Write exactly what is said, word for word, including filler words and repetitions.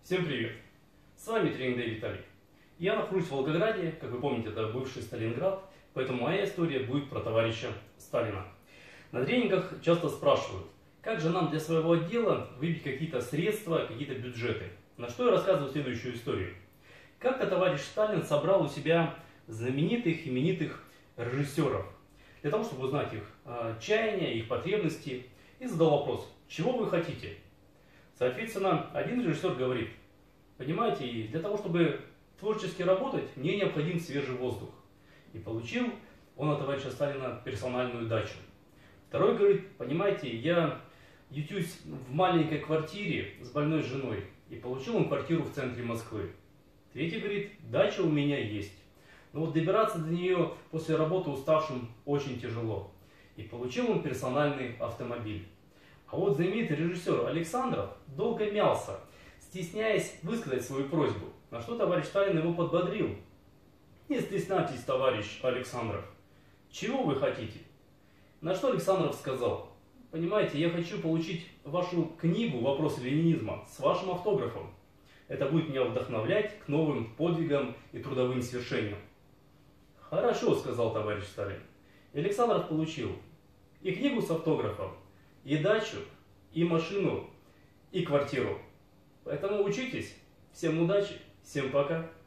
Всем привет! С вами Тренинг Day Виталий. Я нахожусь в Волгограде, как вы помните, это бывший Сталинград, поэтому моя история будет про товарища Сталина. На тренингах часто спрашивают, как же нам для своего отдела выбить какие-то средства, какие-то бюджеты. На что я рассказываю следующую историю. Как-то товарищ Сталин собрал у себя знаменитых, именитых режиссеров, для того, чтобы узнать их э, чаяния, их потребности, и задал вопрос, чего вы хотите? Соответственно, один режиссер говорит, понимаете, для того, чтобы творчески работать, мне необходим свежий воздух. И получил он от товарища Сталина персональную дачу. Второй говорит, понимаете, я ютюсь в маленькой квартире с больной женой, и получил он квартиру в центре Москвы. Третий говорит, дача у меня есть, но вот добираться до нее после работы уставшим очень тяжело. И получил он персональный автомобиль. А вот знаменитый режиссер Александров долго мялся, стесняясь высказать свою просьбу, на что товарищ Сталин его подбодрил. Не стесняйтесь, товарищ Александров, чего вы хотите? На что Александров сказал, понимаете, я хочу получить вашу книгу «Вопросы ленинизма» с вашим автографом. Это будет меня вдохновлять к новым подвигам и трудовым свершениям. Хорошо, сказал товарищ Сталин. И Александров получил и книгу с автографом, и дачу, и машину, и квартиру. Поэтому учитесь. Всем удачи, всем пока.